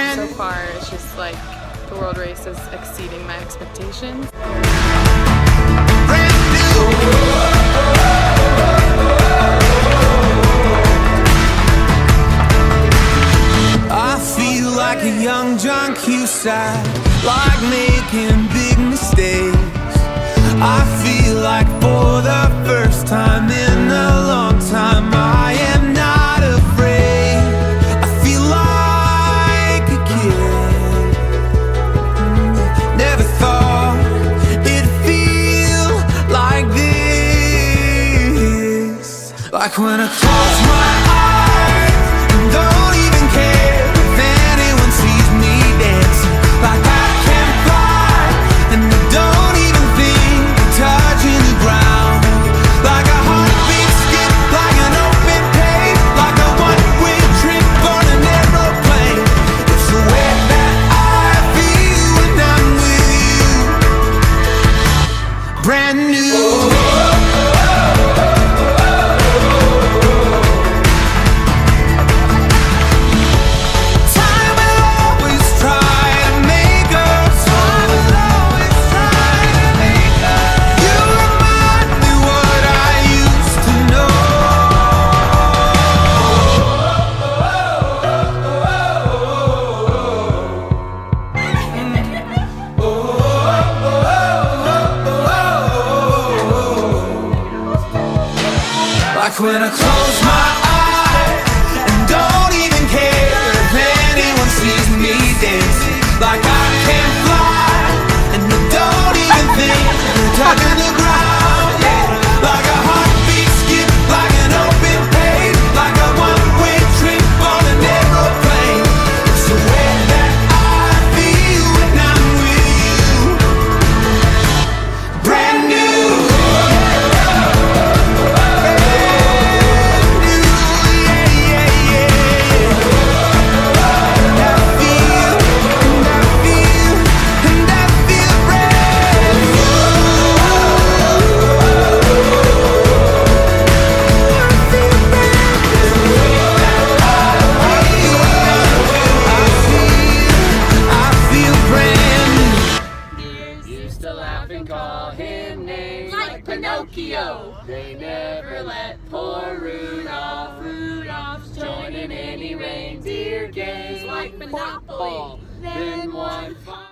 So far, it's just like the world race is exceeding my expectations. I feel like a young John Cusack, like making big mistakes. I feel like for the first time in a long time, I am not afraid. I feel like a kid. Never thought it'd feel like this. Like when I close my eyes and don't even care if anyone sees me dancing. Like I can fly and I don't even think of touching the ground. Like a heartbeat skip, like an open page, like a one-way trip on an aeroplane. It's the way that I feel when I'm with you. Brand new. Like when I close my eyes and don't even care if anyone sees me dancing. Like I can fly and I don't even think of touching the ground. Yeah. Like a heartbeat skip, like an open page, like a one-way trip on an aeroplane. It's the way that I feel when I'm with you. Brand new. Call him names like Pinocchio. They never let poor Rudolph join in any reindeer games like Monopoly. Then one